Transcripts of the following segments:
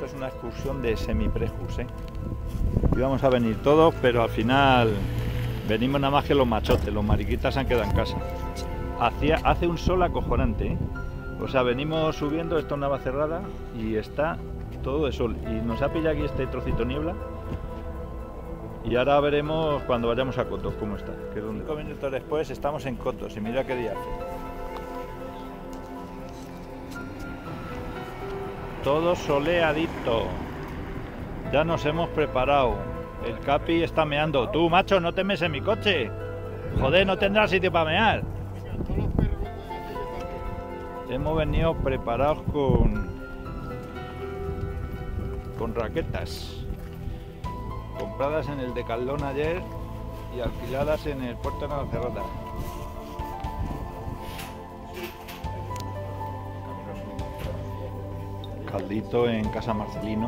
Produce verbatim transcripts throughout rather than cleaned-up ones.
esto es una excursión de semiprejus, ¿eh? Íbamos a venir todos, pero al final venimos nada más que los machotes, los mariquitas se han quedado en casa. Hacía, hace un sol acojonante, ¿eh? O sea, venimos subiendo, esto es Navacerrada y está todo de sol. Y nos ha pillado aquí este trocito niebla. Y ahora veremos cuando vayamos a Cotos cómo está. Que es donde... Cinco minutos después estamos en Cotos y mira qué día hace. Todo soleadito. Ya nos hemos preparado. El Capi está meando. Tú, macho, no te mees en mi coche. Joder, no tendrás sitio para mear. Hemos venido preparados con con raquetas compradas en el Decathlon ayer y alquiladas en el puerto de Navacerrada. Caldito en casa Marcelino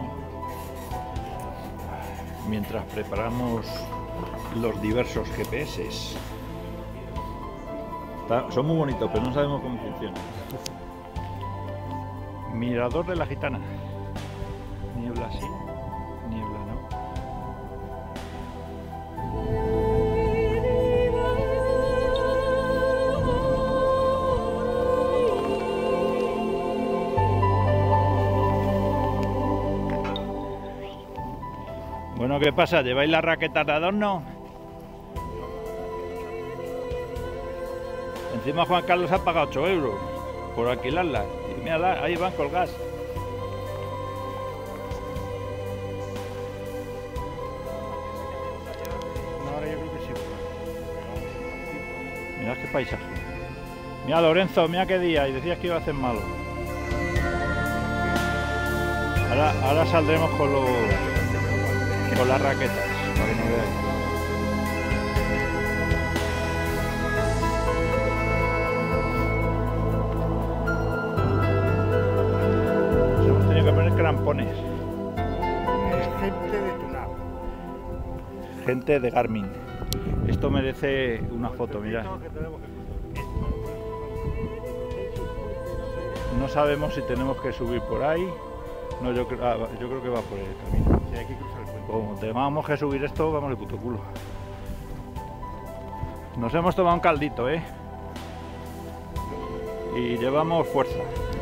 mientras preparamos los diversos G P S. Está, son muy bonitos, pero no sabemos cómo funcionan. Mirador de la Gitana. Niebla sí, niebla no. Bueno, ¿qué pasa? ¿Lleváis las raquetas de adorno? Encima Juan Carlos ha pagado ocho euros por alquilarlas. Y mírala, ahí van colgadas. Ahora yo creo que sí. Mirad qué paisaje. Mira Lorenzo, mira qué día. Y decías que iba a hacer malo. Ahora, ahora saldremos con los con las raquetas para que no veáis. Crampones. Es gente de Tunab. Gente de Garmin. Esto merece una foto, mirad. No sabemos si tenemos que subir por ahí. No, yo, ah, yo creo que va por el camino. Sí, hay que cruzar el puente. Como tengamos que subir esto, vamos de puto culo. Nos hemos tomado un caldito, ¿eh? Y llevamos fuerza.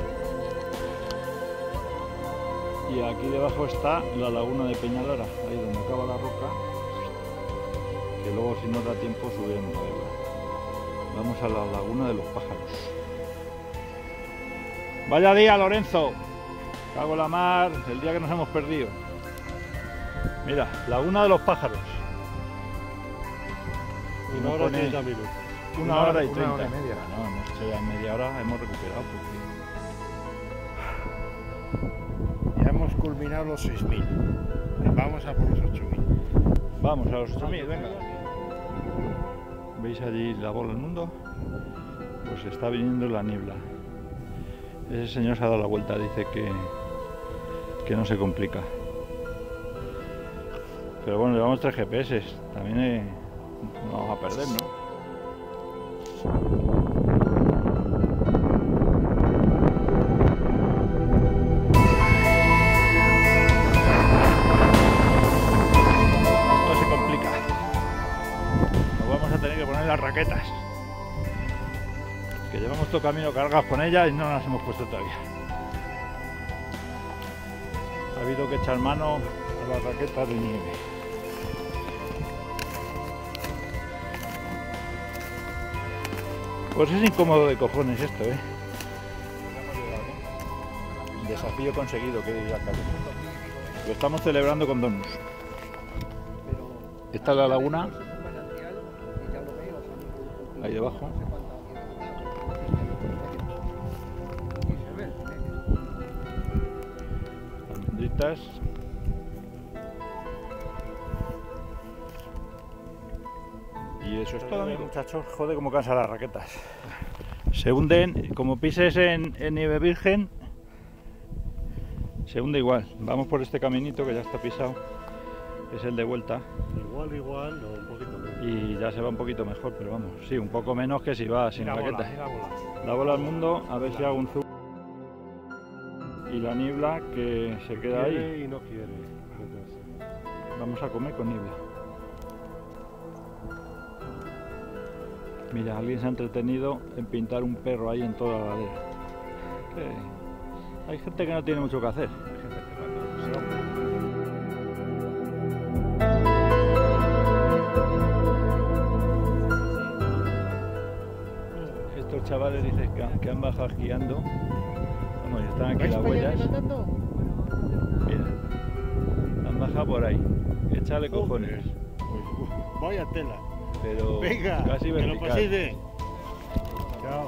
Y aquí debajo está la laguna de Peñalara, ahí donde acaba la roca, que luego si nos da tiempo subiremos a verla. Vamos a la laguna de los pájaros. Vaya día, Lorenzo. Cago en la mar, el día que nos hemos perdido. Mira, laguna de los pájaros. Una hora y treinta minutos. Una hora y Una treinta. hora y media. No, hemos hecho ya media hora, hemos recuperado porque... Ya hemos culminado los seis mil. Vamos a por los ocho mil. Vamos a los ocho mil, venga. ¿Veis allí la bola del mundo? Pues está viniendo la niebla. Ese señor se ha dado la vuelta, dice que, que no se complica. Pero bueno, llevamos tres G P S, también eh, no vamos a perder, ¿no? Las raquetas que llevamos todo camino cargados con ellas y no las hemos puesto todavía. Ha habido que echar mano a las raquetas de nieve. Pues es incómodo de cojones esto, ¿eh? Desafío conseguido, que diría Carlos. Lo estamos celebrando con donuts. Esta es la laguna. Ahí debajo. Almendritas. Y eso es todo, muchachos. Joder, cómo cansan las raquetas. Se hunden, como pises en, en nieve virgen, se hunde igual. Vamos por este caminito que ya está pisado. Es el de vuelta. Igual, igual, no, un poquito menos. Y ya se va un poquito mejor, pero vamos, sí, un poco menos que si va sin raquetas. La bola al mundo, a ver si hago un zoom. y la niebla que se queda Quiere ahí. y no quiere. Vamos a comer con niebla. Mira, alguien se ha entretenido en pintar un perro ahí en toda la ladera. Que hay gente que no tiene mucho que hacer. Hay gente que va a hacer ilusión. Estos chavales dicen que, que han bajado esquiando. Vamos, ya están aquí ¿Vais las para allá huellas. nadando? Mira, han bajado por ahí. Échale cojones. Pues, uf, vaya tela. Pero Venga, casi que lo vertical. paséis bien. Chao.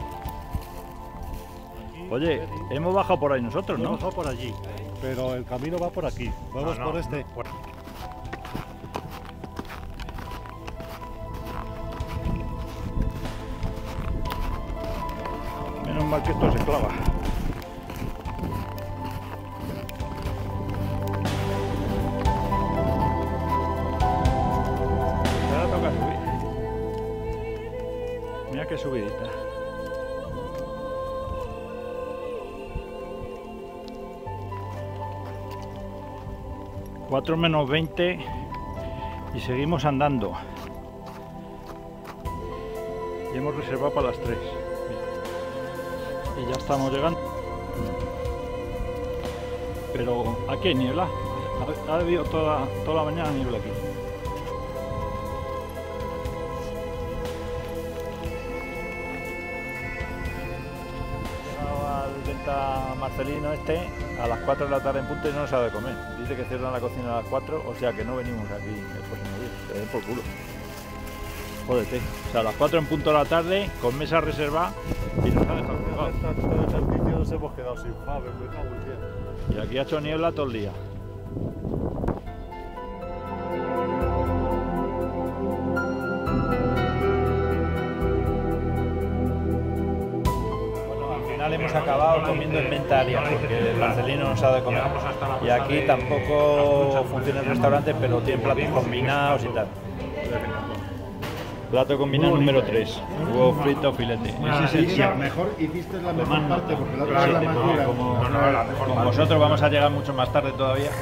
Aquí, Oye, Freddy. hemos bajado por ahí nosotros, Hemos ¿no? bajado por allí, pero el camino va por aquí. Vamos No, no, por este. no, por- Menos mal que esto se clava. Ahora toca subir. Mira qué subidita. cuatro menos veinte y seguimos andando. Y hemos reservado para las tres. Y ya estamos llegando. Pero aquí hay niebla. Ha, ha habido toda, toda la mañana niebla aquí. Llegado al Venta Marcelino este a las cuatro de la tarde en punto y no nos ha de comer. Dice que cierran la cocina a las cuatro, o sea que no venimos aquí el próximo día. Se den por culo. Jódete. O sea, a las cuatro en punto de la tarde, con mesa reservada y nos ha dejado pegados. Todo el servicio nos hemos quedado sin fave, me cago en diez. Y aquí ha hecho niebla todo el día. Bueno, al final hemos acabado comiendo en Ventaria porque el Marcelino nos ha de comer. Y aquí tampoco funciona el restaurante, pero tiene platos combinados y tal. Plato combinado número tres, huevo frito, filete. Ese es el Sí, siete. mejor hiciste la Lo mejor más parte, nota. porque la otra es la Siete, más no, dura. como, No, no, la mejor como parte. vosotros vamos a llegar mucho más tarde todavía.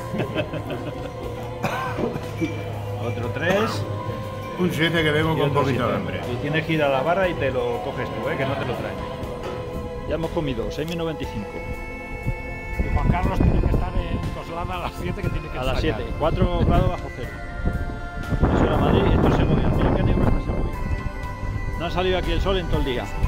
Otro tres. Un siete que vengo Y con otro poquito siete. de hambre. Y tienes que ir a la barra y te lo coges tú, ¿eh? Que no te lo traen. Ya hemos comido, seis menos veinticinco. Y Juan Carlos tiene que estar en Coslada a las siete, que tiene que A las ensayar. siete, cuatro grados bajo cero. Eso era Madrid, esto es Segovia. Mira qué negro está Segovia. No ha salido aquí el sol en todo el día.